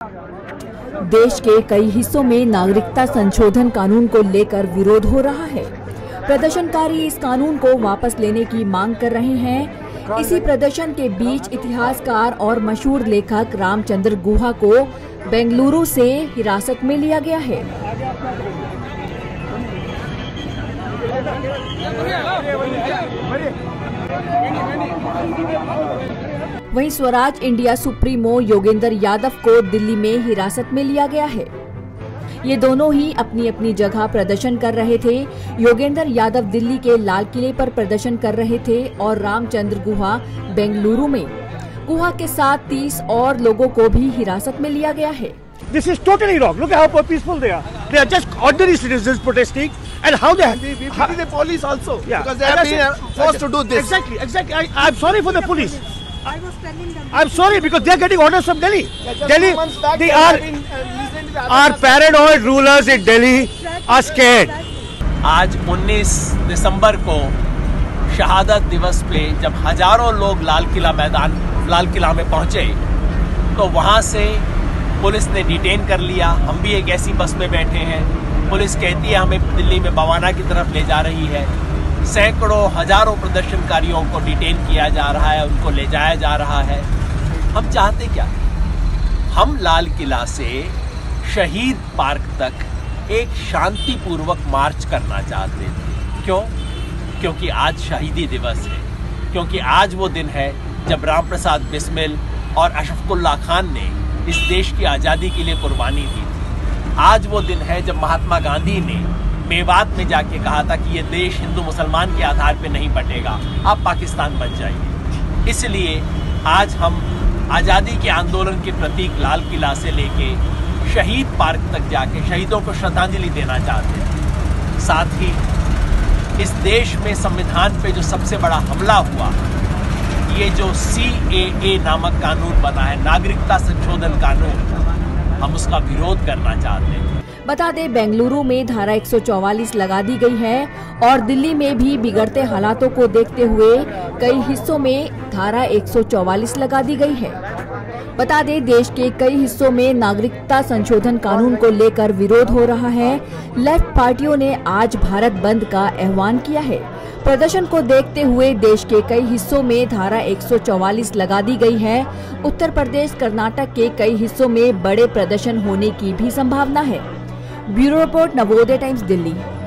देश के कई हिस्सों में नागरिकता संशोधन कानून को लेकर विरोध हो रहा है। प्रदर्शनकारी इस कानून को वापस लेने की मांग कर रहे हैं। इसी प्रदर्शन के बीच इतिहासकार और मशहूर लेखक रामचंद्र गुहा को बेंगलुरु से हिरासत में लिया गया है। वहीं स्वराज इंडिया सुप्रीमो योगेंद्र यादव को दिल्ली में हिरासत में लिया गया है। ये दोनों ही अपनी अपनी जगह प्रदर्शन कर रहे थे। योगेंद्र यादव दिल्ली के लाल किले पर प्रदर्शन कर रहे थे और रामचंद्र गुहा बेंगलुरु में। गुहा के साथ 30 और लोगों को भी हिरासत में लिया गया है। This is totally wrong. Look at how peaceful they are. They are just ordinary citizens protesting, and how they we pity the police also, yeah, because they have been forced to do this. Exactly. I'm sorry for the police. I was telling them. I'm sorry because they are getting orders from Delhi. Just Delhi, 2 months back, they have been listening to the are other paranoid rulers in Delhi are scared. आज 19 दिसंबर को शहादत दिवस पे जब हजारों लोग लाल किला में पहुंचे तो वहां से पुलिस ने डिटेन कर लिया। हम भी एक ऐसी बस में बैठे हैं। पुलिस कहती है हमें दिल्ली में बवाना की तरफ ले जा रही है। सैकड़ों हजारों प्रदर्शनकारियों को डिटेन किया जा रहा है, उनको ले जाया जा रहा है। हम चाहते क्या? हम लाल किला से शहीद पार्क तक एक शांतिपूर्वक मार्च करना चाहते थे। क्यों? क्योंकि आज शहीदी दिवस है। क्योंकि आज वो दिन है जब राम प्रसाद बिस्मिल और अशफाकुल्लाह खान ने इस देश की आज़ादी के लिए कुर्बानी दी थी। आज वो दिन है जब महात्मा गांधी ने मेवात में जाके कहा था कि ये देश हिंदू मुसलमान के आधार पे नहीं बटेगा, आप पाकिस्तान बन जाइए। इसलिए आज हम आज़ादी के आंदोलन के प्रतीक लाल किला से लेके शहीद पार्क तक जाके शहीदों को श्रद्धांजलि देना चाहते हैं। साथ ही इस देश में संविधान पे जो सबसे बड़ा हमला हुआ, ये जो CAA नामक कानून बना है, नागरिकता संशोधन कानून, हम उसका विरोध करना चाहते हैं। बता दें, बेंगलुरु में धारा 144 लगा दी गई है और दिल्ली में भी बिगड़ते हालातों को देखते हुए कई हिस्सों में धारा 144 लगा दी गई है। बता दें, देश के कई हिस्सों में नागरिकता संशोधन कानून को लेकर विरोध हो रहा है। लेफ्ट पार्टियों ने आज भारत बंद का आह्वान किया है। प्रदर्शन को देखते हुए देश के कई हिस्सों में धारा 144 लगा दी गई है। उत्तर प्रदेश, कर्नाटक के कई हिस्सों में बड़े प्रदर्शन होने की भी संभावना है। Bureau report, Navodaya Times, Delhi.